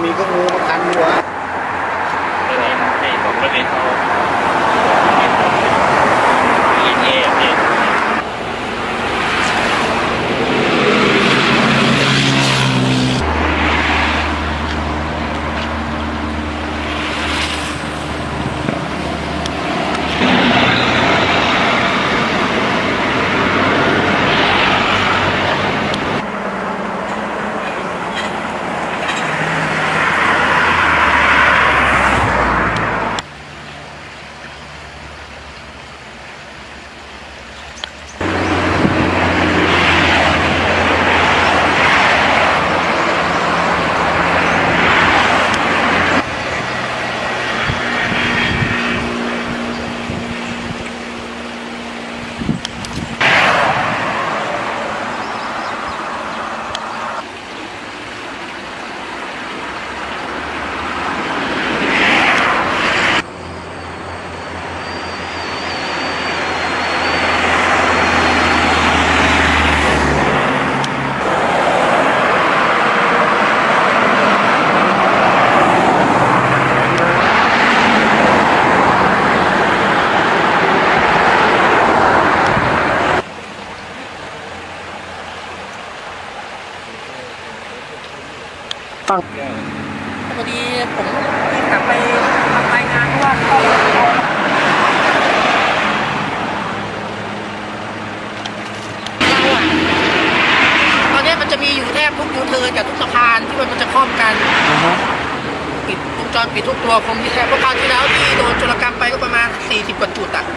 มีก็งูมาคันหัวไม่ได้ให้ผมไม่ได้เขาเย่เย่ฟังพอดีผมที่กลับไปทำรายงานเพราะว่าเข้าตอนนี้มันจะมีอยู่แทบทุกยูเทิร์นกับทุกสะพานที่มันจะคล่อมกันปิดวงจรปิดทุกตัวคงที่แทบเพราะคราวที่แล้วที่โดนโจรกรรมไปก็ประมาณ40 กว่าจุดอ่ะ